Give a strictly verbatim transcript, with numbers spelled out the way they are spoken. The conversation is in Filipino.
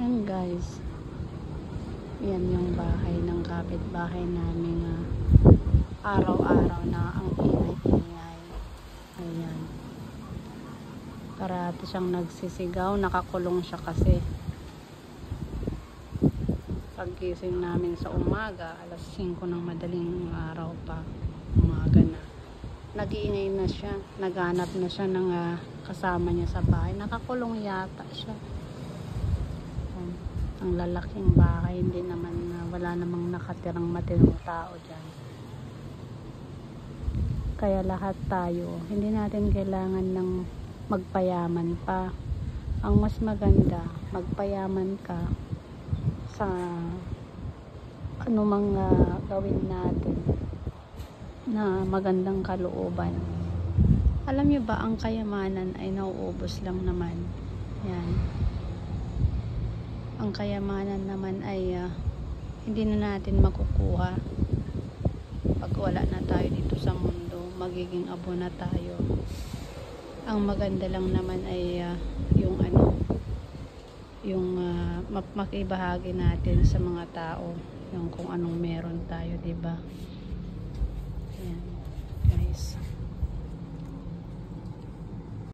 Ayan guys, yan yung bahay ng kapitbahay namin, uh, araw-araw na ang ingay-ingay. Ayan, parati siyang nagsisigaw, nakakulong siya kasi. Paggising namin sa umaga, alas singko ng madaling araw pa, umaga na, nag-iingay na siya, naghanap na siya ng uh, kasama niya sa bahay. Nakakulong yata siya. Um, ang lalaking bahay, hindi naman, uh, wala namang nakatirang matinong tao dyan. Kaya lahat tayo, hindi natin kailangan ng magpayaman pa. Ang mas maganda, magpayaman ka sa anumang uh, gawin natin na magandang kalooban. Alam niyo ba, ang kayamanan ay nauubos lang naman. Yan. Ang kayamanan naman ay uh, hindi na natin makukuha. Pag wala na tayo dito sa mundo, magiging abo na tayo. Ang maganda lang naman ay uh, yung ano, yung uh, makibahagi natin sa mga tao, yung kung anong meron tayo, diba? Yan, guys.